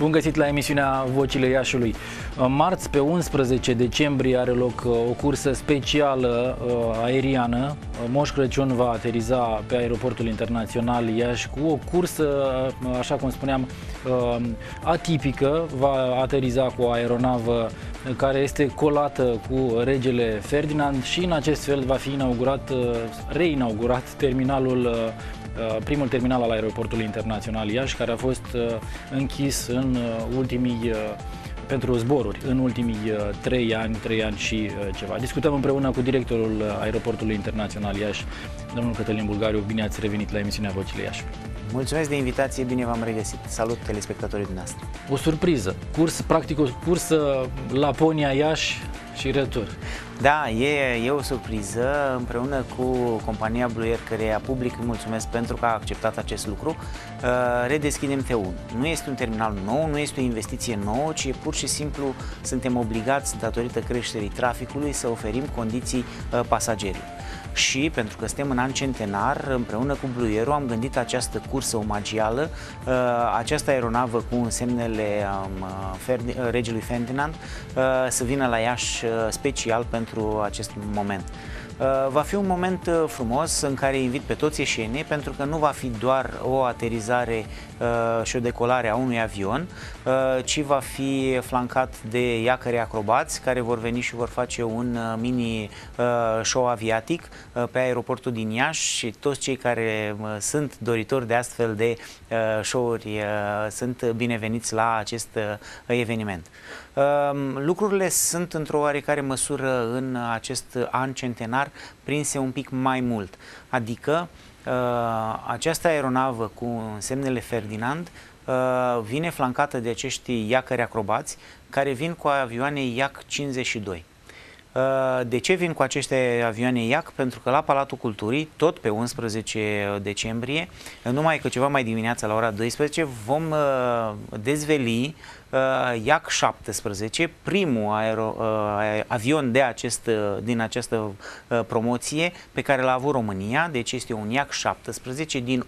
Bun găsit la emisiunea Vocile Iașului. Marți, pe 11 decembrie, are loc o cursă specială aeriană. Moș Crăciun va ateriza pe aeroportul internațional Iași cu o cursă, așa cum spuneam, atipică. Va ateriza cu o aeronavă care este colată cu regele Ferdinand și în acest fel va fi reinaugurat primul terminal al aeroportului internațional Iași, care a fost închis pentru zboruri în ultimii 3 ani și ceva. Discutăm împreună cu directorul aeroportului internațional Iași, domnul Cătălin Bulgariu. Bine ați revenit la emisiunea Vocile Iași. Mulțumesc de invitație, bine v-am regăsit. Salut telespectatorii dumneavoastră. O surpriză, practic o cursă Laponia-Iași și retur. Da, e o surpriză. Împreună cu compania Blue Air, căreia public îi mulțumesc pentru că a acceptat acest lucru, redeschidem T1. Nu este un terminal nou, nu este o investiție nouă, ci pur și simplu suntem obligați, datorită creșterii traficului, să oferim condiții pasagerilor. Și pentru că suntem în an centenar, împreună cu Blue Air am gândit această cursă omagială, această aeronavă cu semnele regelui Ferdinand să vină la Iași special pentru acest moment. Va fi un moment frumos în care invit pe toți ieșenii, pentru că nu va fi doar o aterizare și o decolare a unui avion, ci va fi flancat de iacări acrobați care vor veni și vor face un mini show aviatic pe aeroportul din Iași și toți cei care sunt doritori de astfel de show-uri sunt bineveniți la acest eveniment. Lucrurile sunt într-o oarecare măsură în acest an centenar prinse un pic mai mult, adică această aeronavă cu semnele Ferdinand vine flancată de acești iacări acrobați care vin cu avioane Iac 52. De ce vin cu aceste avioane Iac? Pentru că la Palatul Culturii, tot pe 11 decembrie, numai că ceva mai dimineața la ora 12, vom dezveli Iac 17, primul avion din această promoție pe care l-a avut România. Deci este un Iac 17 din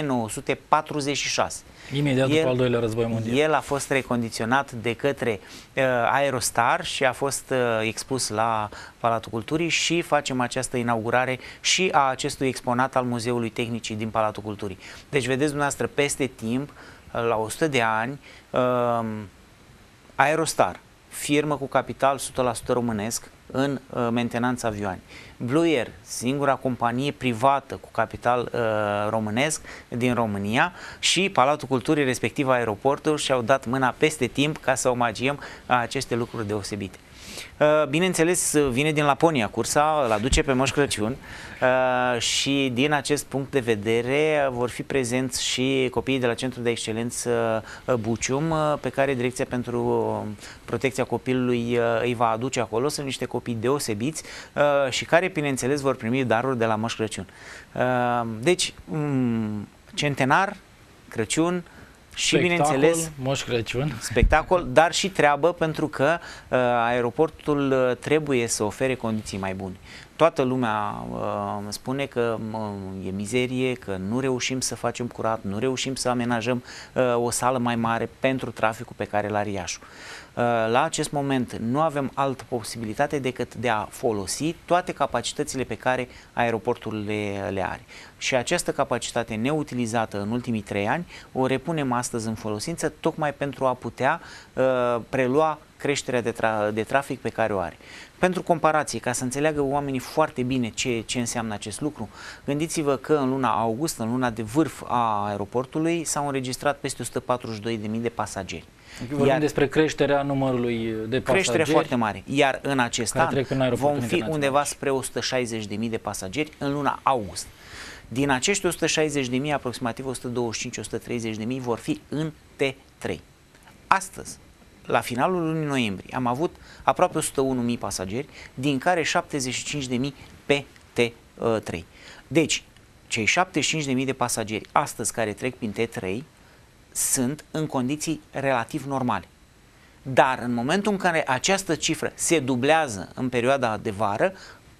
1946. Imediat după al doilea război mondial. El a fost recondiționat de către Aerostar și a fost expus la Palatul Culturii și facem această inaugurare și a acestui exponat al Muzeului Tehnicii din Palatul Culturii. Deci vedeți dumneavoastră, peste timp, la 100 de ani, Aerostar, firmă cu capital 100% românesc în mentenanța avioane. Blue Air, singura companie privată cu capital românesc din România, și Palatul Culturii, respectiv aeroportul, și-au dat mâna peste timp ca să omagiem aceste lucruri deosebite. Bineînțeles, vine din Laponia cursa, îl aduce pe Moș Crăciun și din acest punct de vedere vor fi prezenți și copiii de la Centrul de Excelență Bucium, pe care Direcția pentru Protecția Copilului îi va aduce acolo. Sunt niște copii deosebiți și care, bineînțeles, vor primi daruri de la Moș Crăciun. Deci, centenar, Crăciun, și bineînțeles Moș Crăciun, spectacol, dar și treabă, pentru că aeroportul trebuie să ofere condiții mai bune. Toată lumea spune că e mizerie, că nu reușim să facem curat, nu reușim să amenajăm o sală mai mare pentru traficul pe care l-are Iașul. La acest moment nu avem altă posibilitate decât de a folosi toate capacitățile pe care aeroportul le are. Și această capacitate neutilizată în ultimii 3 ani o repunem astăzi în folosință, tocmai pentru a putea prelua creșterea de trafic pe care o are. Pentru comparație, ca să înțeleagă oamenii foarte bine ce înseamnă acest lucru, gândiți-vă că în luna august, în luna de vârf a aeroportului, s-au înregistrat peste 142.000 de pasageri. Vorbim despre creșterea numărului de pasageri. Creștere foarte mare. Iar în acest an vom fi undeva spre 160.000 de pasageri în luna august. Din acești 160.000, aproximativ 125-130.000 vor fi în T3. Astăzi, la finalul lunii noiembrie, am avut aproape 101.000 pasageri, din care 75.000 pe T3. Deci, cei 75.000 de pasageri astăzi care trec prin T3 sunt în condiții relativ normale. Dar în momentul în care această cifră se dublează în perioada de vară,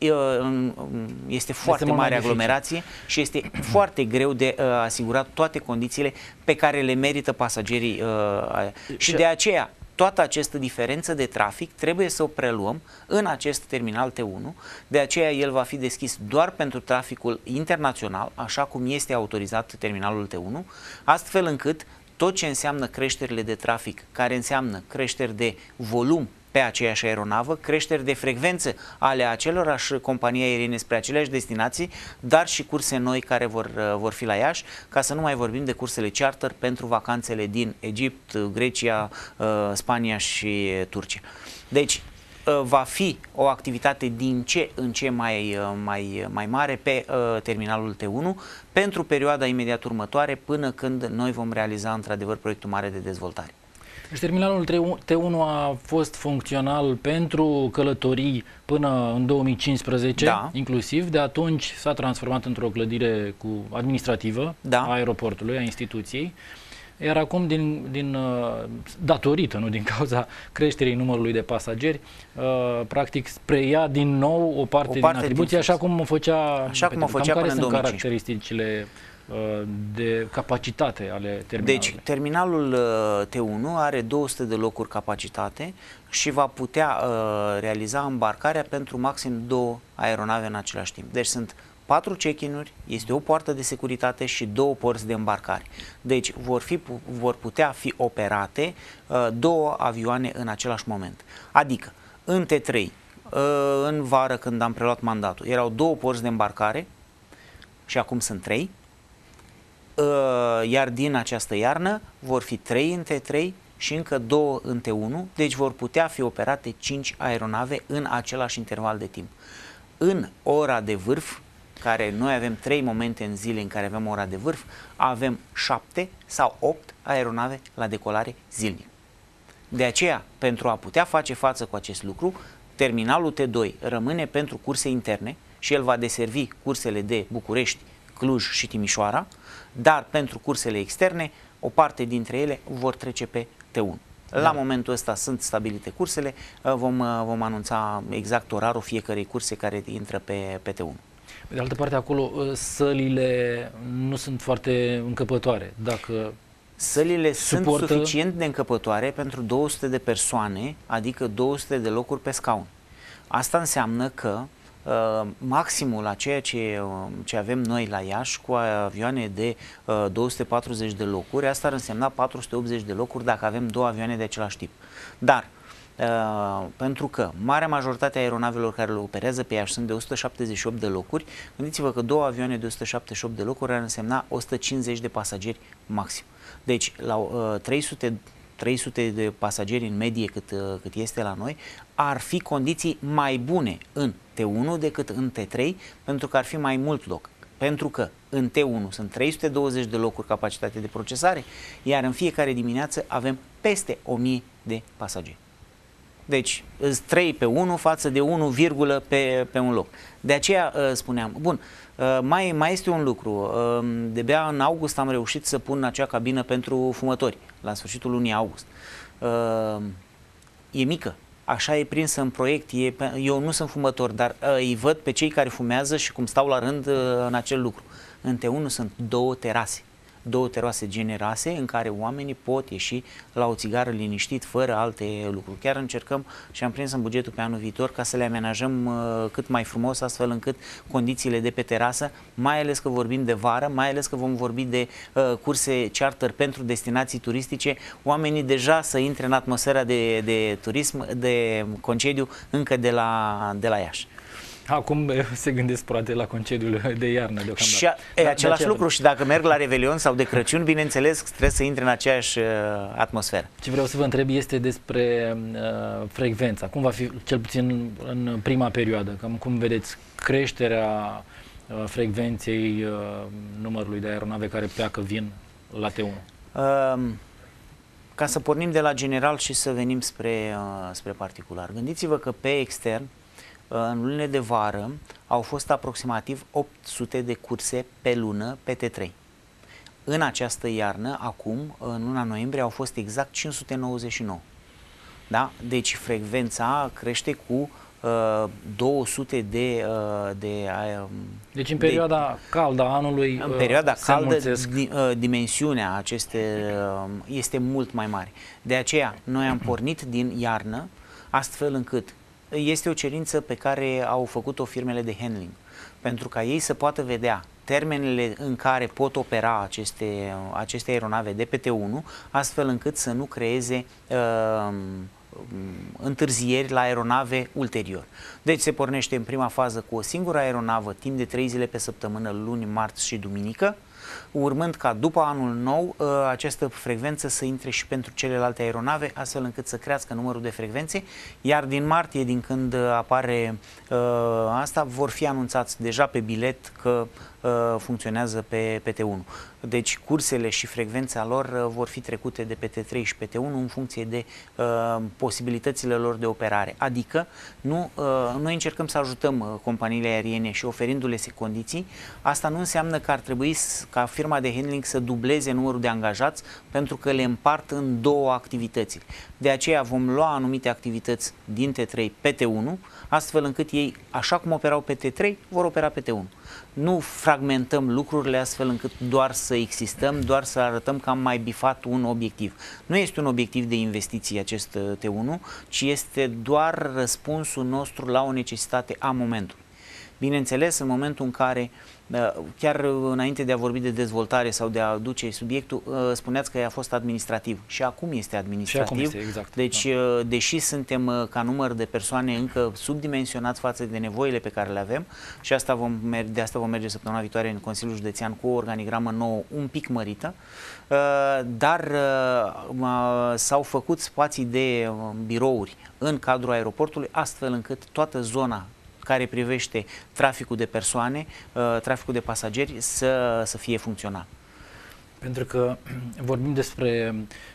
este foarte mare aglomerație și este foarte greu de asigurat toate condițiile pe care le merită pasagerii. Și de aceea, toată această diferență de trafic trebuie să o preluăm în acest terminal T1, de aceea el va fi deschis doar pentru traficul internațional, așa cum este autorizat terminalul T1, astfel încât tot ce înseamnă creșterile de trafic, care înseamnă creșteri de volum pe aceeași aeronavă, creșteri de frecvență ale acelorași companii aeriene spre aceleași destinații, dar și curse noi care vor fi la Iași, ca să nu mai vorbim de cursele charter pentru vacanțele din Egipt, Grecia, Spania și Turcia. Deci, va fi o activitate din ce în ce mai mare pe terminalul T1 pentru perioada imediat următoare, până când noi vom realiza într-adevăr proiectul mare de dezvoltare. Deci terminalul T1 a fost funcțional pentru călătorii până în 2015, da, inclusiv. De atunci s-a transformat într-o clădire administrativă, da, a aeroportului, a instituției. Iar acum, datorită, nu din cauza creșterii numărului de pasageri, practic preia din nou o parte din atribuție, așa cum o făcea până în 2015. Care sunt caracteristicile de capacitate ale terminalului? Deci, terminalul T1 are 200 de locuri capacitate și va putea realiza îmbarcarea pentru maxim 2 aeronave în același timp. Deci sunt 4 check-in-uri, este o poartă de securitate și 2 porți de îmbarcare. Deci vor putea fi operate 2 avioane în același moment. Adică, în T3, în vară când am preluat mandatul, erau 2 porți de îmbarcare și acum sunt 3. Iar din această iarnă vor fi 3 în T3 și încă 2 în T1, deci vor putea fi operate 5 aeronave în același interval de timp. În ora de vârf, care noi avem 3 momente în zile în care avem ora de vârf, avem 7 sau 8 aeronave la decolare zilnic. De aceea, pentru a putea face față cu acest lucru, terminalul T2 rămâne pentru curse interne și el va deservi cursele de București, Cluj și Timișoara, dar pentru cursele externe, o parte dintre ele vor trece pe T1. La momentul ăsta sunt stabilite cursele, vom anunța exact orarul fiecărei curse care intră pe T1. Pe de altă parte, acolo sălile nu sunt foarte încăpătoare. Sălile sunt suficient de încăpătoare pentru 200 de persoane, adică 200 de locuri pe scaun. Asta înseamnă că maximul a ceea ce avem noi la Iași cu avioane de 240 de locuri, asta ar însemna 480 de locuri dacă avem 2 avioane de același tip. Dar pentru că marea majoritate a aeronavelor care le operează pe Iași sunt de 178 de locuri, gândiți-vă că 2 avioane de 178 de locuri ar însemna 150 de pasageri maxim. Deci la 300 de pasageri în medie cât este la noi, ar fi condiții mai bune în T1 decât în T3, pentru că ar fi mai mult loc. Pentru că în T1 sunt 320 de locuri capacitate de procesare, iar în fiecare dimineață avem peste 1000 de pasageri. Deci, 3 pe 1 față de 1, pe un loc. De aceea spuneam, bun, mai este un lucru. De-abia în august am reușit să pun acea cabină pentru fumători, la sfârșitul lunii august. E mică, așa e prinsă în proiect. Eu nu sunt fumător, dar îi văd pe cei care fumează și cum stau la rând în acel lucru. În T1 sunt 2 terase. 2 terase generoase în care oamenii pot ieși la o țigară liniștit, fără alte lucruri. Chiar încercăm și am prins în bugetul pe anul viitor ca să le amenajăm cât mai frumos, astfel încât condițiile de pe terasă, mai ales că vorbim de vară, mai ales că vom vorbi de curse charter pentru destinații turistice, oamenii deja să intre în atmosfera de turism, de concediu, încă de la Iași. Acum se gândesc poate la concediul de iarnă deocamdată. Și același lucru și dacă merg la Revelion sau de Crăciun, bineînțeles, trebuie să intre în aceeași atmosferă. Ce vreau să vă întreb este despre frecvența. Cum va fi, cel puțin în prima perioadă? Cum vedeți creșterea frecvenței numărului de aeronave care pleacă, vin la T1? Ca să pornim de la general și să venim spre particular. Gândiți-vă că pe extern, în lunile de vară, au fost aproximativ 800 de curse pe lună pe T3. În această iarnă, acum, în luna noiembrie, au fost exact 599. Da? Deci frecvența crește cu 200 Deci în perioada caldă a anului, în perioada caldă, dimensiunea este mult mai mare. De aceea, noi am pornit din iarnă, astfel încât este o cerință pe care au făcut-o firmele de handling, pentru ca ei să poată vedea termenele în care pot opera aceste aeronave de PT1, astfel încât să nu creeze întârzieri la aeronave ulterior. Deci se pornește în prima fază cu o singură aeronavă timp de 3 zile pe săptămână, luni, marți și duminică, urmând ca după anul nou această frecvență să intre și pentru celelalte aeronave, astfel încât să crească numărul de frecvențe, iar din martie, din când apare asta, vor fi anunțați deja pe bilet că funcționează pe PT1. Deci cursele și frecvența lor vor fi trecute de PT3 și PT1 în funcție de posibilitățile lor de operare. Adică noi încercăm să ajutăm companiile aeriene și oferindu-le condiții. Asta nu înseamnă că ar trebui ca firma de handling să dubleze numărul de angajați, pentru că le împart în două activități. De aceea vom lua anumite activități din T3 PT1, astfel încât ei, așa cum operau pe T3, vor opera pe T1. Nu fragmentăm lucrurile astfel încât doar să existăm, doar să arătăm că am mai bifat un obiectiv. Nu este un obiectiv de investiție acest T1, ci este doar răspunsul nostru la o necesitate a momentului. Bineînțeles, în momentul în care, chiar înainte de a vorbi de dezvoltare sau de a aduce subiectul, spuneați că a fost administrativ. Și acum este administrativ. Și acum este, exact. Deci, deși suntem ca număr de persoane încă subdimensionați față de nevoile pe care le avem, și de asta vom merge săptămâna viitoare în Consiliul Județean cu o organigramă nouă un pic mărită, dar s-au făcut spații de birouri în cadrul aeroportului, astfel încât toată zona care privește traficul de persoane, traficul de pasageri, să fie funcțional. Pentru că vorbim despre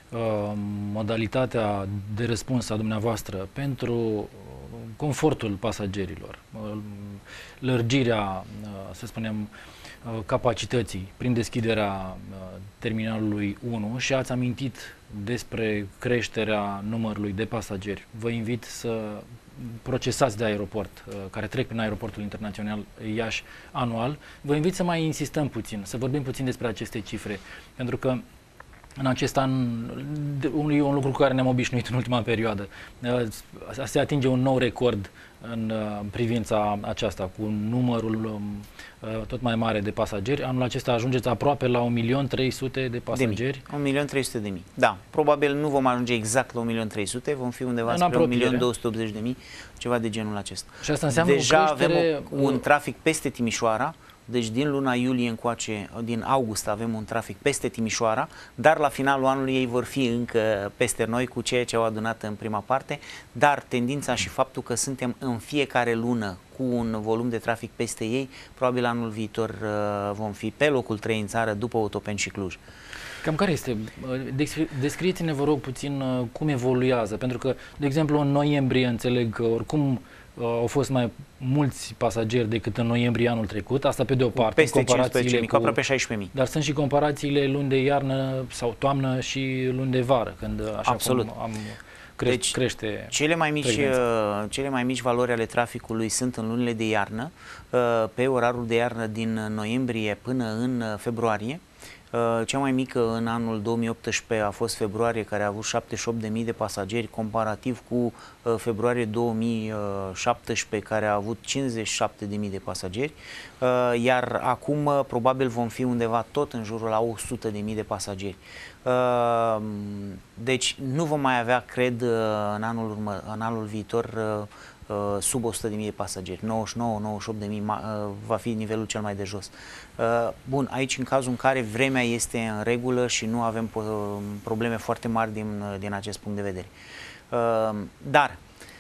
modalitatea de răspuns a dumneavoastră pentru confortul pasagerilor, lărgirea, să spunem, capacității prin deschiderea terminalului 1 și ați amintit despre creșterea numărului de pasageri. Vă invit să procesați de aeroport, care trec prin aeroportul internațional Iași anual. Vă invit să mai insistăm puțin, să vorbim puțin despre aceste cifre, pentru că în acest an e un lucru cu care ne-am obișnuit în ultima perioadă. Se atinge un nou record în privința aceasta, cu numărul tot mai mare de pasageri. Anul acesta ajungeți aproape la 1.300.000 de pasageri. 1.300.000. Da, probabil nu vom ajunge exact la 1.300.000, vom fi undeva spre 1.280.000, ceva de genul acesta. Și asta înseamnă deja avem un trafic peste Timișoara. Deci din luna iulie încoace, din august avem un trafic peste Timișoara, dar la finalul anului ei vor fi încă peste noi cu ceea ce au adunat în prima parte, dar tendința și faptul că suntem în fiecare lună cu un volum de trafic peste ei, probabil anul viitor vom fi pe locul 3 în țară după Otopeni și Cluj. Cam care este? Descrieți-ne, vă rog, puțin cum evoluează, pentru că, de exemplu, în noiembrie înțeleg că oricum au fost mai mulți pasageri decât în noiembrie anul trecut, asta pe de o parte. Peste 15.000, cu aproape 16.000. Dar sunt și comparațiile luni de iarnă sau toamnă și luni de vară, când așa absolut. Cum crește cele mai mici valori ale traficului sunt în lunile de iarnă, pe orarul de iarnă din noiembrie până în februarie. Cea mai mică în anul 2018 a fost februarie, care a avut 78.000 de pasageri, comparativ cu februarie 2017, care a avut 57.000 de pasageri, iar acum probabil vom fi undeva tot în jurul la 100.000 de pasageri. Deci nu vom mai avea, cred, în anul viitor sub 100.000 de pasageri, 99-98.000 va fi nivelul cel mai de jos. Bun, aici în cazul în care vremea este în regulă și nu avem probleme foarte mari din acest punct de vedere. Dar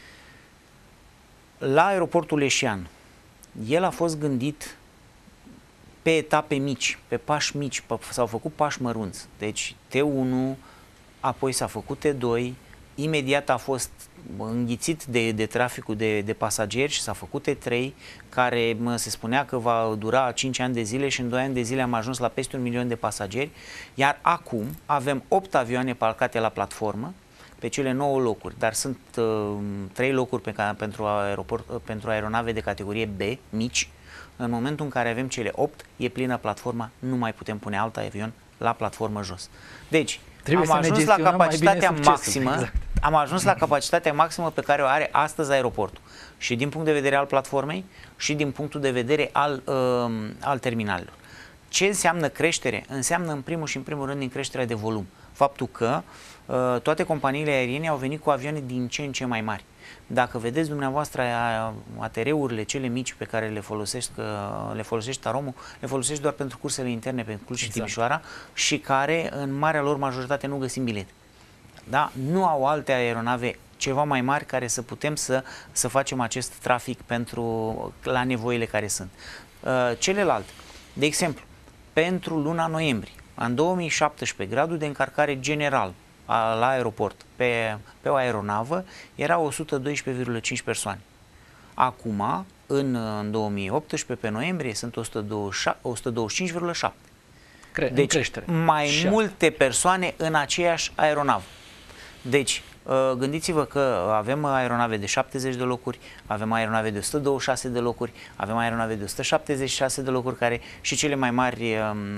la aeroportul Ieșean, el a fost gândit pe etape mici, pe pași mici, s-au făcut pași mărunți. Deci T1, apoi s-a făcut T2, imediat a fost înghițit de traficul de pasageri și s-a făcut T3, care se spunea că va dura 5 ani de zile și în 2 ani de zile am ajuns la peste 1 milion de pasageri, iar acum avem 8 avioane parcate la platformă, pe cele 9 locuri, dar sunt 3 locuri pentru aeronave de categorie B, mici, în momentul în care avem cele 8, e plină platforma, nu mai putem pune alt avion la platformă jos. Deci, am ajuns la capacitatea maximă, exact. Am ajuns la capacitatea maximă pe care o are astăzi aeroportul. Și din punct de vedere al platformei și din punctul de vedere al terminalelor. Ce înseamnă creștere? Înseamnă în primul și în primul rând din creșterea de volum. Faptul că toate companiile aeriene au venit cu avioane din ce în ce mai mari. Dacă vedeți dumneavoastră ATR-urile cele mici pe care le folosești Taromo, le folosești doar pentru cursele interne pe Cluj și Timișoara și care în marea lor majoritate nu găsim bilet. Da? Nu au alte aeronave ceva mai mari care să putem să facem acest trafic la nevoile care sunt. Celelalte, de exemplu, pentru luna noiembrie, în 2017, gradul de încărcare general la aeroport pe o aeronavă era 112,5 persoane. Acum, în 2018, pe noiembrie, sunt 125,7. Deci, creștere. Mai multe persoane în aceeași aeronavă. Deci, gândiți-vă că avem aeronave de 70 de locuri, avem aeronave de 126 de locuri, avem aeronave de 176 de locuri, care și cele mai mari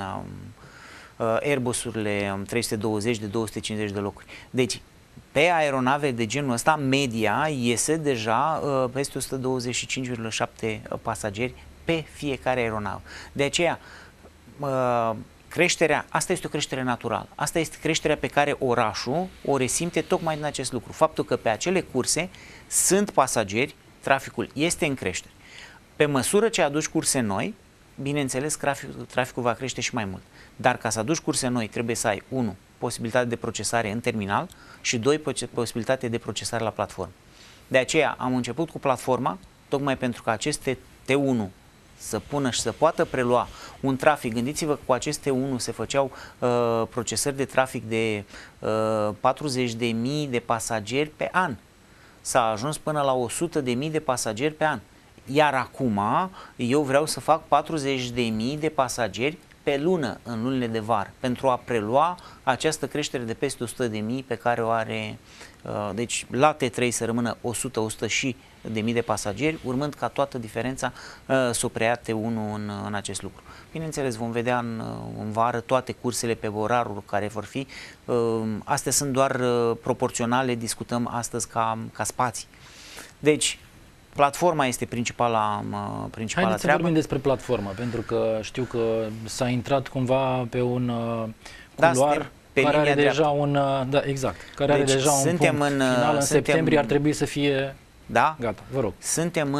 Airbus-urile 320 de 250 de locuri. Deci, pe aeronave de genul ăsta, media iese deja peste 125,7 pasageri pe fiecare aeronavă. De aceea, creșterea, asta este o creștere naturală. Asta este creșterea pe care orașul o resimte tocmai din acest lucru. Faptul că pe acele curse sunt pasageri, traficul este în creștere. Pe măsură ce aduci curse noi, bineînțeles, traficul va crește și mai mult. Dar ca să aduci curse noi, trebuie să ai, 1, posibilitate de procesare în terminal și 2, posibilitate de procesare la platformă. De aceea am început cu platforma, tocmai pentru că aceste T1 să pună și să poată prelua un trafic. Gândiți-vă că cu aceste T1 se făceau procesări de trafic de 40.000 de pasageri pe an. S-a ajuns până la 100.000 de pasageri pe an. Iar acum eu vreau să fac 40.000 de pasageri pe lună, în lunile de vară, pentru a prelua această creștere de peste 100.000 pe care o are, deci la T3 să rămână 100-100 de mii de pasageri, urmând ca toată diferența să o preia T1 în acest lucru. Bineînțeles, vom vedea în vară toate cursele pe orarul care vor fi. Astea sunt doar proporționale, discutăm astăzi ca spații. Deci, platforma este principala Haideți treabă. să vorbim despre platformă, pentru că știu că s-a intrat cumva pe un culoar care are deja care are deja un punct final. În septembrie ar trebui să fie gata. Vă rog. Suntem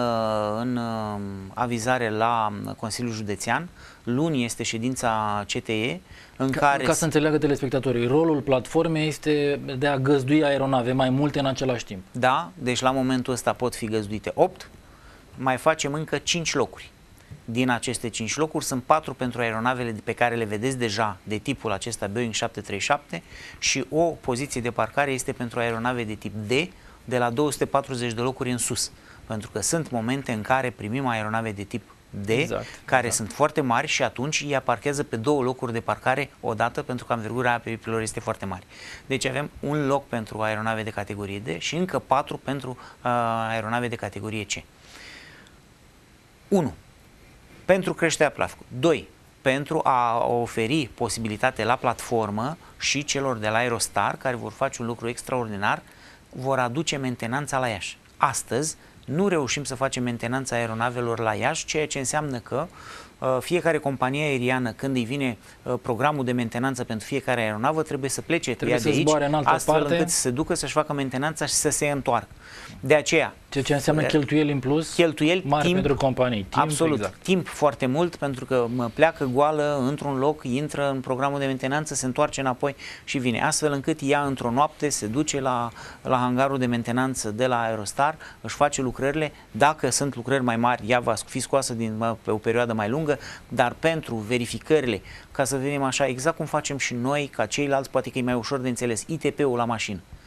în avizare la Consiliul Județean. Luni este ședința CTE. Ca să înțeleagă telespectatorii, rolul platformei este de a găzdui aeronave mai multe în același timp. Da, deci la momentul ăsta pot fi găzduite 8, mai facem încă 5 locuri. Din aceste 5 locuri sunt 4 pentru aeronavele pe care le vedeți deja de tipul acesta Boeing 737 și o poziție de parcare este pentru aeronave de tip D, de la 240 de locuri în sus. Pentru că sunt momente în care primim aeronave de tip D, care sunt foarte mari și atunci ea parchează pe 2 locuri de parcare odată, pentru că învergura apelor este foarte mare. Deci avem un loc pentru aeronave de categorie D și încă 4 pentru aeronave de categorie C. 1. Pentru creșterea traficului. 2. Pentru a oferi posibilitate la platformă și celor de la Aerostar, care vor face un lucru extraordinar, vor aduce mentenanța la Iași. Astăzi nu reușim să facem mentenanța aeronavelor la Iași, ceea ce înseamnă că fiecare companie aeriană, când îi vine programul de mentenanță pentru fiecare aeronavă, trebuie să plece de aici, astfel încât să se ducă să-și facă mentenanța și să se întoarcă. De aceea, ceea ce înseamnă cheltuieli în plus, mari timp, pentru companii. Absolut, timp foarte mult, pentru că pleacă goală într-un loc, intră în programul de mentenanță, se întoarce înapoi și vine. Astfel încât ea într-o noapte se duce la hangarul de mentenanță de la Aerostar, își face lucrările. Dacă sunt lucrări mai mari, ea va fi scoasă pe o perioadă mai lungă, dar pentru verificările, ca să vedem așa, exact cum facem și noi, ca ceilalți, poate că e mai ușor de înțeles, ITP-ul la mașină.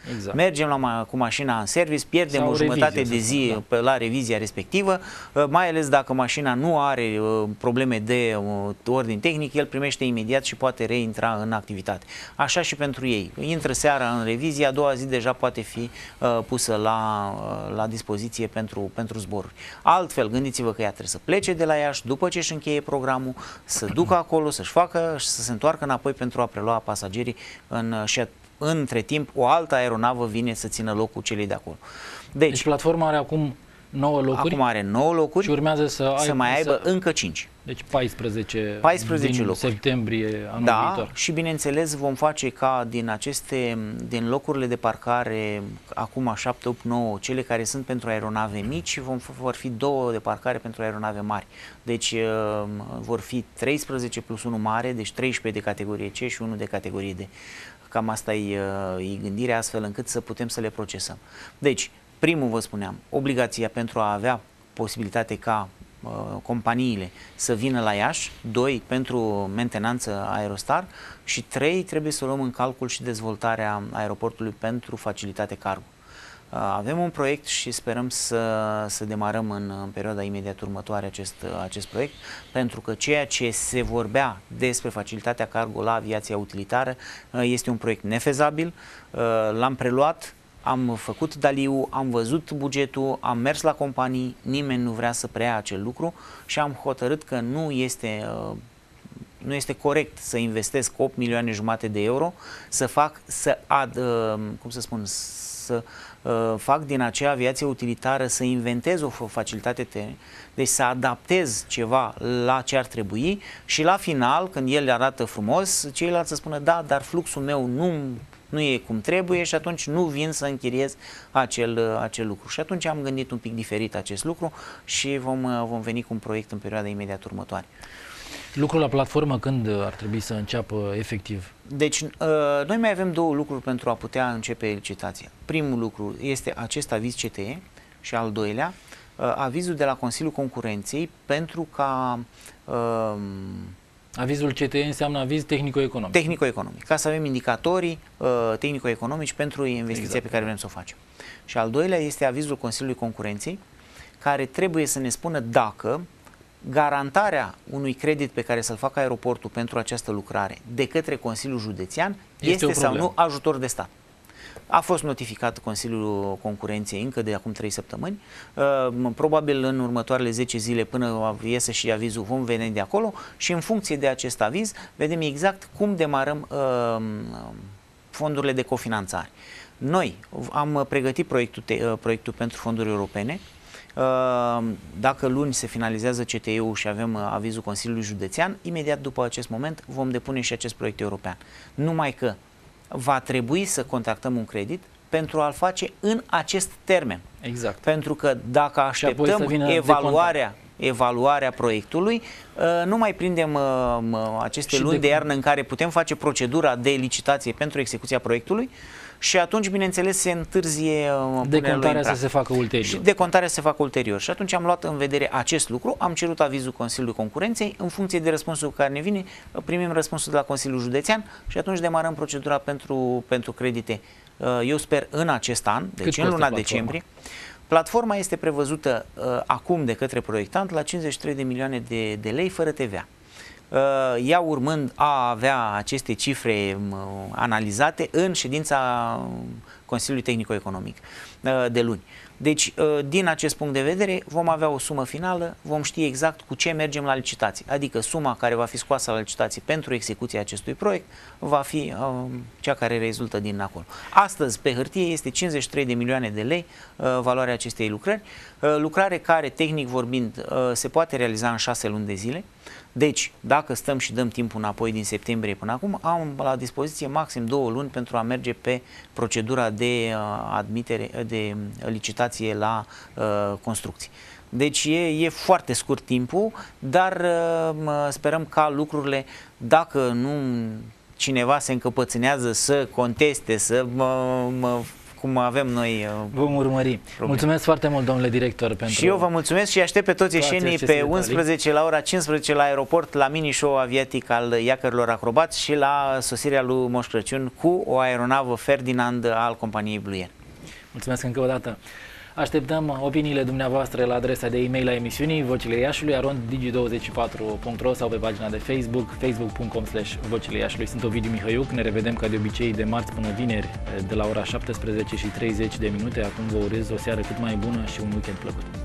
Exact. Mergem cu mașina în service, pierdem sau o jumătate de zi la revizia respectivă, mai ales dacă mașina nu are probleme de ordin tehnic, el primește imediat și poate reintra în activitate. Așa și pentru ei. Intră seara în revizie, a doua zi deja poate fi pusă la dispoziție pentru zboruri. Altfel, gândiți-vă că ea trebuie să plece de la Iași după ce își încheie programul, să ducă acolo, să-și facă și să se întoarcă înapoi pentru a prelua pasagerii și între timp o altă aeronavă vine să țină locul celei de acolo. Deci platforma are acum 9 locuri. Acum are 9 locuri și urmează să mai aibă încă 5. Deci 14 din locuri. Septembrie anul viitor. Și bineînțeles vom face ca din locurile de parcare, acum 7, 8, 9, cele care sunt pentru aeronave mici, vor fi 2 de parcare pentru aeronave mari. Deci vor fi 13 plus 1 mare, deci 13 de categorie C și 1 de categorie D. Cam asta e gândirea, astfel încât să putem să le procesăm. Deci, primul, vă spuneam, obligația pentru a avea posibilitate ca companiile să vină la Iași, 2 pentru mentenanță Aerostar și 3 trebuie să luăm în calcul și dezvoltarea aeroportului pentru facilitate cargo. Avem un proiect și sperăm să demarăm în perioada imediat următoare acest proiect, pentru că ceea ce se vorbea despre facilitatea cargo la aviația utilitară este un proiect nefezabil, l-am preluat, am făcut daliu, am văzut bugetul, am mers la companii, nimeni nu vrea să preia acel lucru și am hotărât că nu este corect să investesc 8 milioane jumate de euro, să fac din acea aviație utilitară, să inventez o facilitate, deci să adaptez ceva la ce ar trebui și la final, când el arată frumos, ceilalți să spună da, dar fluxul meu nu e cum trebuie și atunci nu vin să închiriez acel lucru. Și atunci am gândit un pic diferit acest lucru și vom veni cu un proiect în perioada imediat următoare. Lucrul la platformă când ar trebui să înceapă efectiv? Deci, noi mai avem 2 lucruri pentru a putea începe licitația. Primul lucru este acest aviz CTE și al doilea, avizul de la Consiliul Concurenței pentru ca... Avizul CTE înseamnă aviz tehnico-economic. Tehnico-economic, ca să avem indicatorii tehnico-economici pentru investiția pe care vrem să o facem. Și al doilea este avizul Consiliului Concurenței, care trebuie să ne spună dacă garantarea unui credit pe care să-l facă aeroportul pentru această lucrare de către Consiliul Județean este sau nu ajutor de stat. A fost notificat Consiliul Concurenței încă de acum 3 săptămâni. Probabil în următoarele 10 zile până iese și avizul vom veni de acolo și în funcție de acest aviz vedem exact cum demarăm fondurile de cofinanțare. Noi am pregătit proiectul pentru fonduri europene. Dacă luni se finalizează CTE-ul și avem avizul Consiliului Județean, imediat după acest moment vom depune și acest proiect european. Numai că va trebui să contactăm un credit pentru a-l face în acest termen. Exact. Pentru că dacă așteptăm evaluarea proiectului, nu mai prindem aceste luni de iarnă în care putem face procedura de licitație pentru execuția proiectului și atunci, bineînțeles, se întârzie decontarea să se facă ulterior. Și decontarea să se facă ulterior. Și atunci am luat în vedere acest lucru, am cerut avizul Consiliului Concurenței, în funcție de răspunsul care ne vine, primim răspunsul de la Consiliul Județean și atunci demarăm procedura pentru credite. Eu sper în acest an, deci în luna decembrie. Platforma este prevăzută acum de către proiectant la 53 de milioane de lei fără TVA. Ea urmând a avea aceste cifre analizate în ședința Consiliului Tehnico-Economic de luni. Deci, din acest punct de vedere, vom avea o sumă finală, vom ști exact cu ce mergem la licitație. Adică suma care va fi scoasă la licitație pentru execuția acestui proiect va fi cea care rezultă din acolo. Astăzi, pe hârtie, este 53 de milioane de lei valoarea acestei lucrări, lucrare care, tehnic vorbind, se poate realiza în 6 luni de zile. Deci, dacă stăm și dăm timpul înapoi din septembrie până acum, am la dispoziție maxim 2 luni pentru a merge pe procedura de admitere, de licitație la construcții. Deci e foarte scurt timpul, dar sperăm ca lucrurile, dacă nu cineva se încăpățânează să conteste, să cum avem noi. Vom urmări. Mulțumesc foarte mult, domnule director, pentru... Și eu vă mulțumesc și aștept pe toți ieșenii pe 11 la ora 15 la aeroport, la mini-show aviatic al Iacărilor Acrobați și la sosirea lui Moș Crăciun cu o aeronavă Ferdinand al companiei Blue Air. Mulțumesc încă o dată. Așteptăm opiniile dumneavoastră la adresa de e-mail a emisiunii Vocile Iașului, arond24.ro sau pe pagina de Facebook, facebook.com/Vocile Iașului. Sunt Ovidiu Mihăiuc, ne revedem ca de obicei de marți până vineri de la ora 17:30. Acum vă urez o seară cât mai bună și un weekend plăcut.